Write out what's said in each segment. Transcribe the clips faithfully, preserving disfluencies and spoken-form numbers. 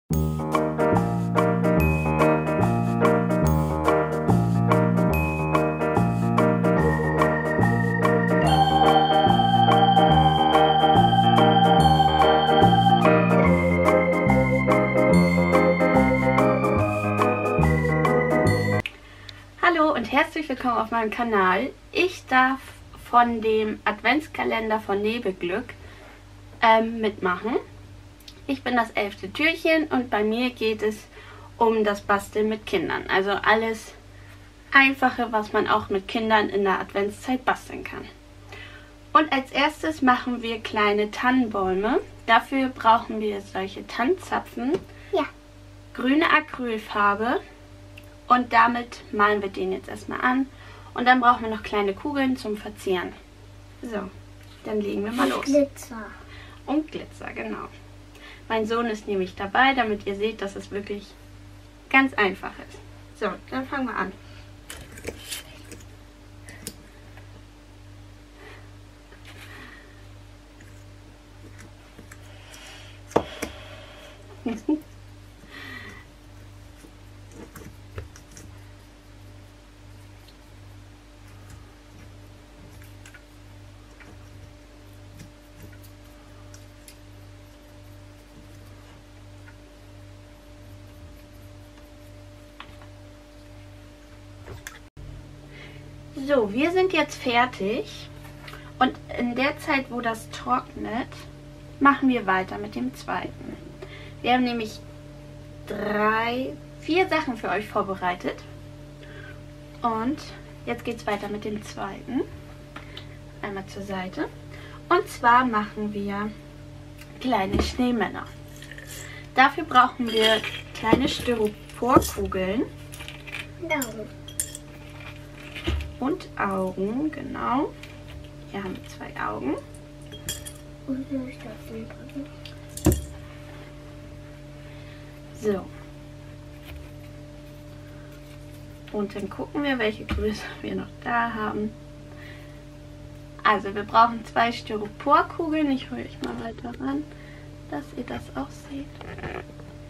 Hallo und herzlich willkommen auf meinem Kanal. Ich darf von dem Adventskalender von Nebelglück ähm, mitmachen. Ich bin das elfte Türchen und bei mir geht es um das Basteln mit Kindern. Also alles Einfache, was man auch mit Kindern in der Adventszeit basteln kann. Und als erstes machen wir kleine Tannenbäume. Dafür brauchen wir solche Tannenzapfen, ja. grüne Acrylfarbe. Und damit malen wir den jetzt erstmal an. Und dann brauchen wir noch kleine Kugeln zum Verzieren. So, dann legen wir mal los. Glitzer. Und Glitzer, genau. Mein Sohn ist nämlich dabei, damit ihr seht, dass es wirklich ganz einfach ist. So, dann fangen wir an. So, wir sind jetzt fertig und in der Zeit, wo das trocknet, machen wir weiter mit dem zweiten. Wir haben nämlich drei, vier Sachen für euch vorbereitet und jetzt geht es weiter mit dem zweiten. Einmal zur Seite. Und zwar machen wir kleine Schneemänner. Dafür brauchen wir kleine Styroporkugeln. Daumen. Und Augen, genau. Hier haben wir zwei Augen. Und ich darf den drücken. So. Und dann gucken wir, welche Größe wir noch da haben. Also wir brauchen zwei Styroporkugeln. Ich hole euch mal weiter ran, dass ihr das auch seht. Wir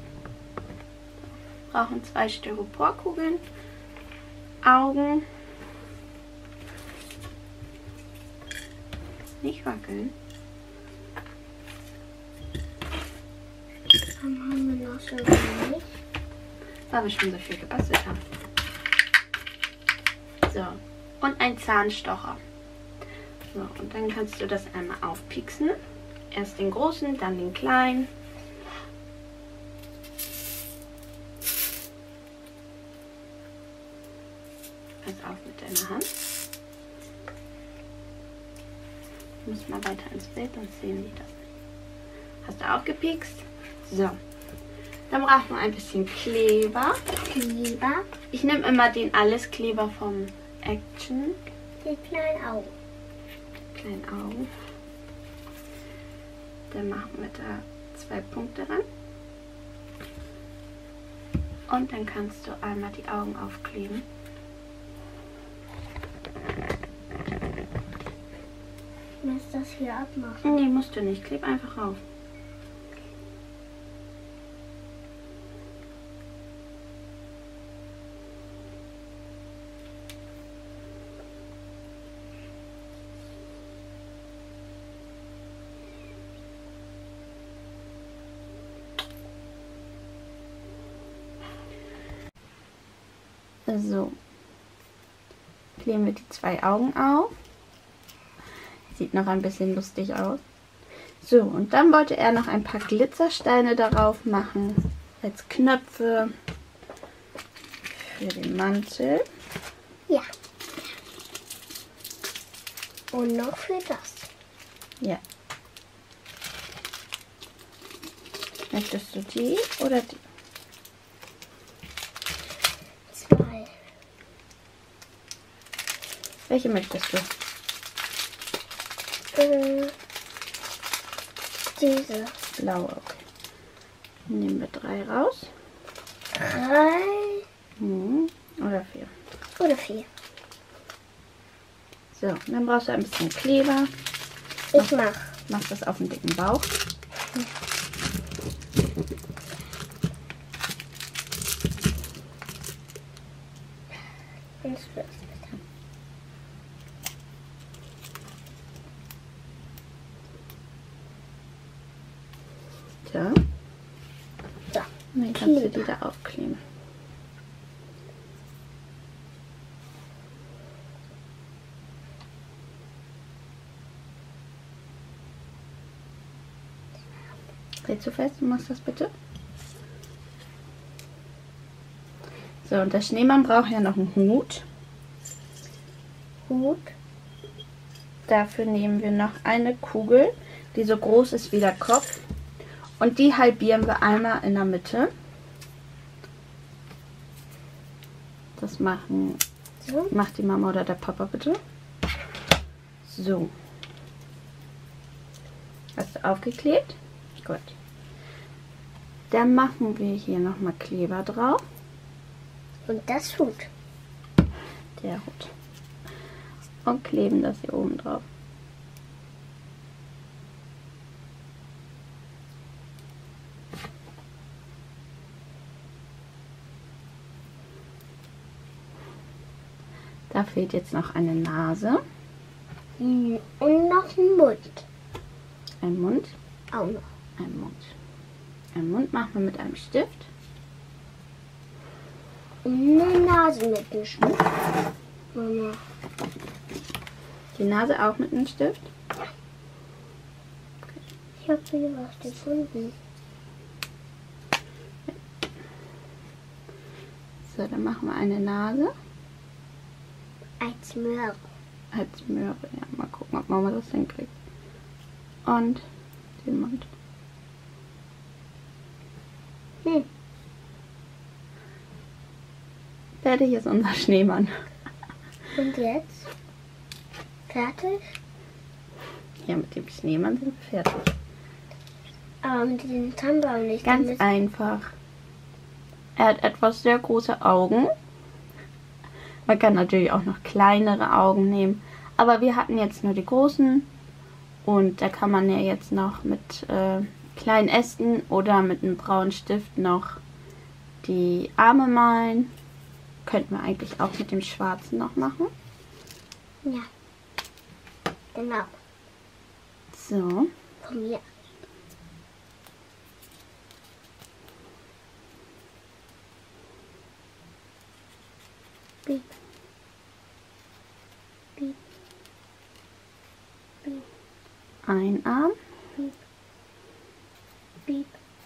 brauchen zwei Styroporkugeln, Augen. Nicht wackeln. Dann haben wir noch so wenig. Weil wir schon so viel gebastelt haben. So. Und ein Zahnstocher. So, und dann kannst du das einmal aufpieksen. Erst den großen, dann den kleinen. Pass auf mit deiner Hand. Ich muss mal weiter ins Bild, sonst sehen die das nicht. Hast du aufgepikst? So. Dann brauchen wir ein bisschen Kleber. Kleber. Ich nehme immer den Alles-Kleber vom Action. Die kleinen Augen. Kleinen Augen. Dann machen wir da zwei Punkte ran. Und dann kannst du einmal die Augen aufkleben. Ich muss das hier abmachen. Nee, musst du nicht. Kleb einfach auf. So. Kleben wir die zwei Augen auf. Sieht noch ein bisschen lustig aus. So, und dann wollte er noch ein paar Glitzersteine darauf machen. Als Knöpfe für den Mantel. Ja. Und noch für das. Ja. Möchtest du die oder die? Zwei. Welche möchtest du? Äh, diese. Blaue, okay. Nehmen wir drei raus. Drei. Hm. Oder vier. Oder vier. So, und dann brauchst du ein bisschen Kleber. Ich mach. Mach das auf den dicken Bauch. Und das So. So. Und dann kannst du die da aufkleben. Dreh zu fest, du machst das bitte. So, und der Schneemann braucht ja noch einen Hut. Hut. Dafür nehmen wir noch eine Kugel, die so groß ist wie der Kopf. Und die halbieren wir einmal in der Mitte. Das machen, So. macht die Mama oder der Papa bitte. So. Hast du aufgeklebt? Gut. Dann machen wir hier nochmal Kleber drauf. Und das Hut. Der Hut. Und kleben das hier oben drauf. Da fehlt jetzt noch eine Nase. Und noch ein Mund. Ein Mund. Auch noch. Ein Mund. Ein Mund machen wir mit einem Stift. Und eine Nase mit dem Stift. Mama. Die Nase auch mit einem Stift. Ich habe hier was gefunden. So, dann machen wir eine Nase. Als Möhre. Als Möhre. Ja, mal gucken, ob Mama das hinkriegt. Und den Mund. Hm. Fertig ist unser Schneemann. Und jetzt? Fertig? Ja, mit dem Schneemann sind wir fertig. Aber mit dem Zahnbaum nicht. Ganz damit- einfach. Er hat etwas sehr große Augen. Man kann natürlich auch noch kleinere Augen nehmen. Aber wir hatten jetzt nur die großen. Und da kann man ja jetzt noch mit äh, kleinen Ästen oder mit einem braunen Stift noch die Arme malen. Könnten wir eigentlich auch mit dem schwarzen noch machen. Ja. Genau. So. Von mir. Piep. Piep. Piep. Ein Arm. Piep. Piep.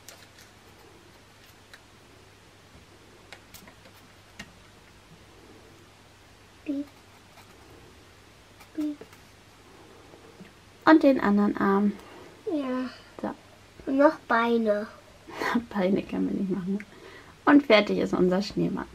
Piep. Piep. Und den anderen Arm. Ja. So. Und noch Beine. Beine können wir nicht machen. Und fertig ist unser Schneemann.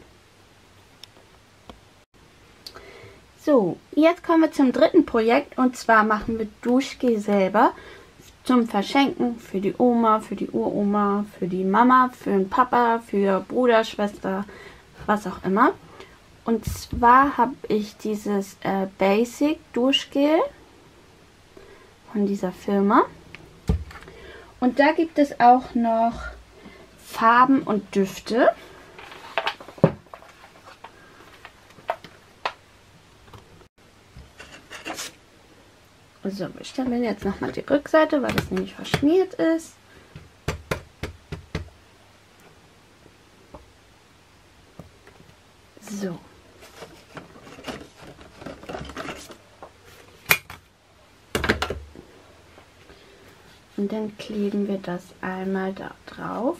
So, jetzt kommen wir zum dritten Projekt. Und zwar machen wir Duschgel selber. Zum Verschenken für die Oma, für die Uroma, für die Mama, für den Papa, für Bruder, Schwester, was auch immer. Und zwar habe ich dieses äh, Basic Duschgel von dieser Firma. Und da gibt es auch noch Farben und Düfte. So, wir stellen jetzt nochmal die Rückseite, weil das nämlich verschmiert ist. So. Und dann kleben wir das einmal da drauf.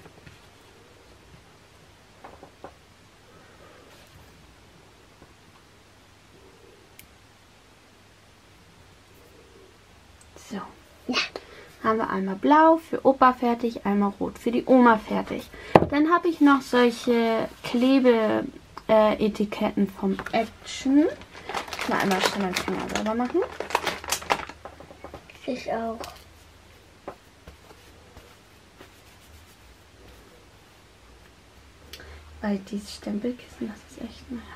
So. Ja. Haben wir einmal blau für Opa fertig, einmal rot für die Oma fertig. Dann habe ich noch solche Klebe-Etiketten vom Action. Mal einmal schnell meinen Finger sauber machen. Ich auch. Weil dieses Stempelkissen, das ist echt, naja.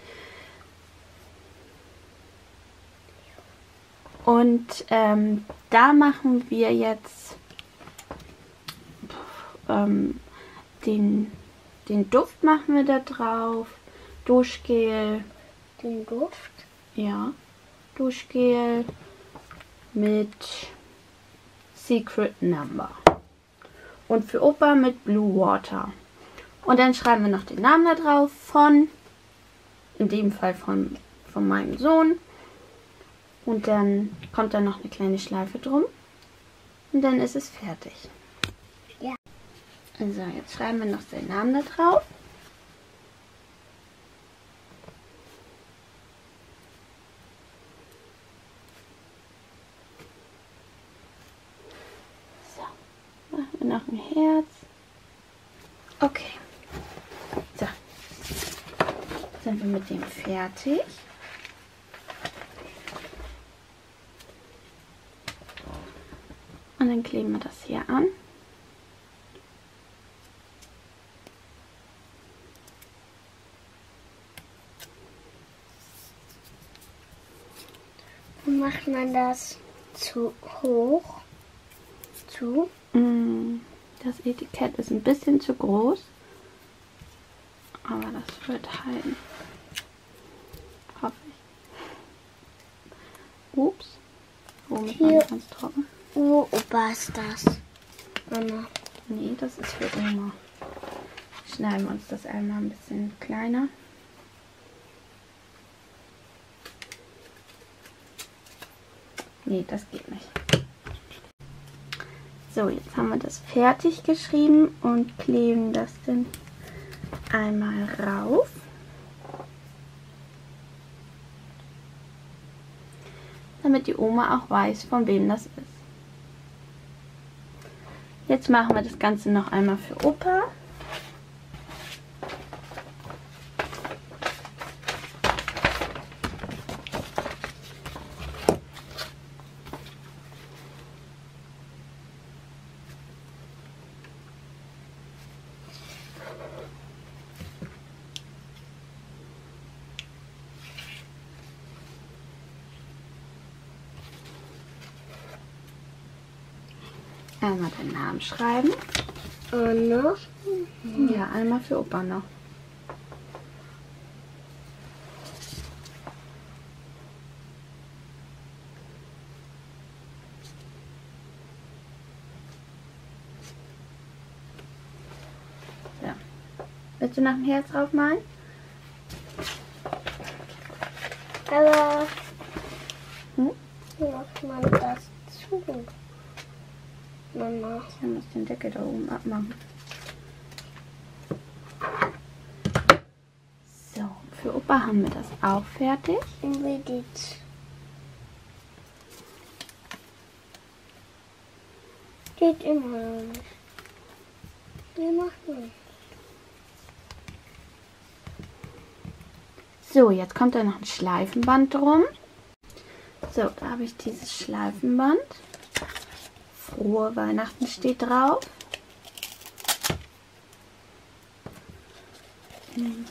Und ähm, da machen wir jetzt ähm, den, den Duft machen wir da drauf. Duschgel, den Duft. Ja. Duschgel mit Secret Number. Und für Opa mit Blue Water. Und dann schreiben wir noch den Namen da drauf von, in dem Fall von, von meinem Sohn. Und dann kommt da noch eine kleine Schleife drum. Und dann ist es fertig. Ja. Also jetzt schreiben wir noch seinen Namen da drauf. So, machen wir noch ein Herz. Okay. So. Sind wir mit dem fertig. Und dann kleben wir das hier an. Wie macht man das zu hoch? Zu? Das Etikett ist ein bisschen zu groß. Aber das wird halten. Hoffe ich. Ups. Womit Hier. man ganz trocken? Wo Opa ist das? Mama. Nee, das ist für Oma. Schneiden wir uns das einmal ein bisschen kleiner. Nee, das geht nicht. So, jetzt haben wir das fertig geschrieben und kleben das dann einmal rauf. Damit die Oma auch weiß, von wem das ist. Jetzt machen wir das Ganze noch einmal für Opa. Einmal den Namen schreiben. Und noch? Ja, einmal für Opa noch. Ja. Willst du noch ein Herz draufmalen? Aber Hm? wie macht man das zu? Mama. Ich muss den Deckel da oben abmachen. So, für Opa haben wir das auch fertig. Unbedingt. Geht immer noch nicht. Wie macht man? So, jetzt kommt da noch ein Schleifenband drum. So, da habe ich dieses Schleifenband. Frohe Weihnachten steht drauf. Hm.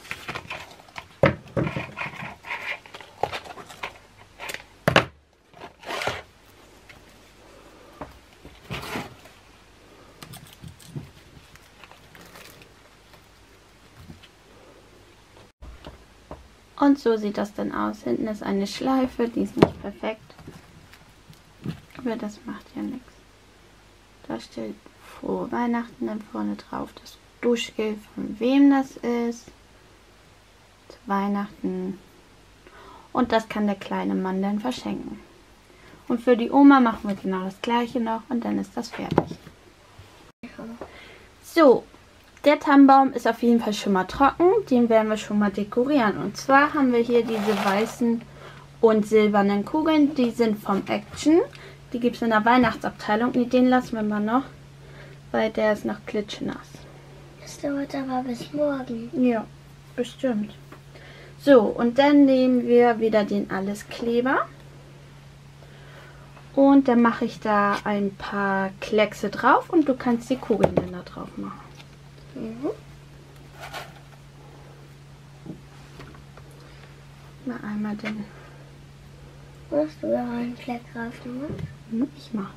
Und so sieht das dann aus. Hinten ist eine Schleife, die ist nicht perfekt. Aber das macht ja nichts. Da steht Frohe Weihnachten, dann vorne drauf das Duschgel, von wem das ist. Zu Weihnachten. Und das kann der kleine Mann dann verschenken. Und für die Oma machen wir genau das gleiche noch und dann ist das fertig. So, der Tannenbaum ist auf jeden Fall schon mal trocken. Den werden wir schon mal dekorieren. Und zwar haben wir hier diese weißen und silbernen Kugeln. Die sind vom Action. Die gibt es in der Weihnachtsabteilung. Nee, den lassen wir mal noch, weil der ist noch klitschnass. Das dauert aber bis morgen. Ja, bestimmt. So, und dann nehmen wir wieder den Alleskleber. Und dann mache ich da ein paar Kleckse drauf und du kannst die Kugeln dann da drauf machen. Mhm. Mal einmal den. Hast du da einen Fleck drauf gemacht? Hm, ich mache.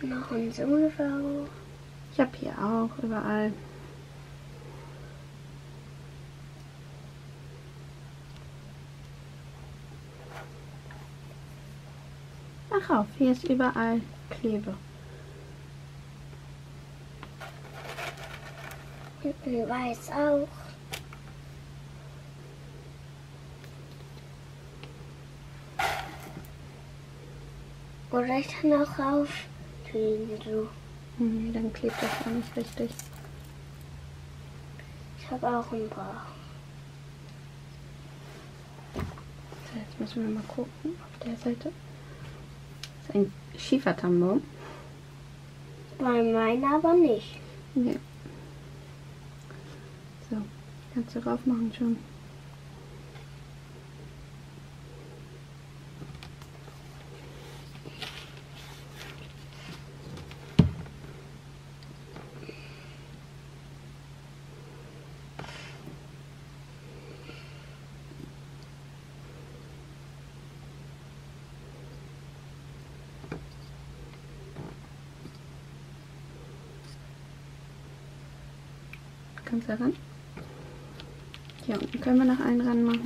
Noch ein Sofa. Ich habe hier auch überall. Ach auf, hier ist überall Klebe. Hinten weiß auch. Oder ich kann auch raufkriegen, so. Hm, dann klebt das auch nicht richtig. Ich habe auch ein paar. So, jetzt müssen wir mal gucken auf der Seite. Das ist ein Schiefertannenbaum. Bei meinen aber nicht. Nee. So, kannst du rauf machen schon. Kannst du ran? Hier unten können wir noch einen ranmachen.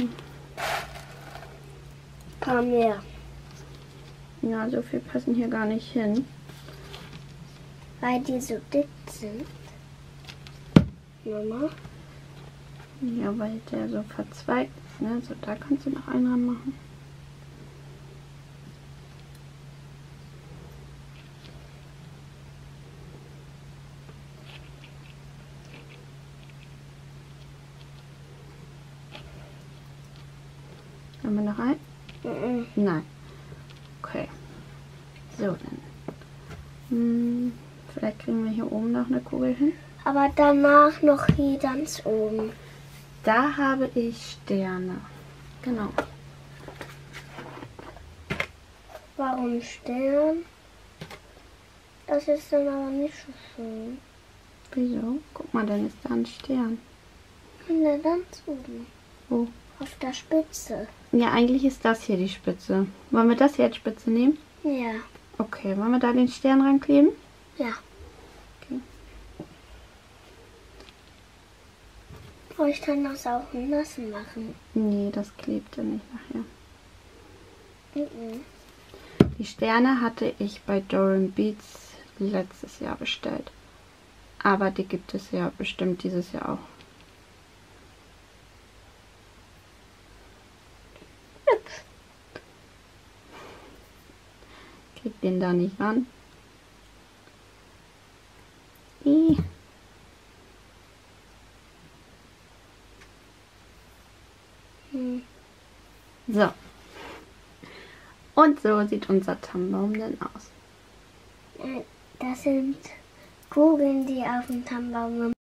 Ein paar mehr. Ja, so viel passen hier gar nicht hin. Weil die so dick sind. Mama. Ja, weil der so verzweigt ist, ne? So, da kannst du noch einen ranmachen. Haben wir noch einen? Mhm. Nein. Okay. So, dann. Hm, vielleicht kriegen wir hier oben noch eine Kugel hin. Aber danach noch hier ganz oben. Da habe ich Sterne. Genau. Warum Stern? Das ist dann aber nicht so schön. Wieso? Guck mal, dann ist da ein Stern. Und dann ganz oben. Wo? Auf der Spitze. Ja, eigentlich ist das hier die Spitze. Wollen wir das hier als Spitze nehmen? Ja. Okay, wollen wir da den Stern rankleben? Ja. Okay. Aber ich kann das auch nassen machen. Nee, das klebt ja nicht nachher. Mhm. Die Sterne hatte ich bei Doran Beats letztes Jahr bestellt. Aber die gibt es ja bestimmt dieses Jahr auch. Hübsch. Krieg den da nicht ran. Ih. Hm. So. Und so sieht unser Tannenbaum denn aus. Das sind Kugeln, die auf dem Tannenbaum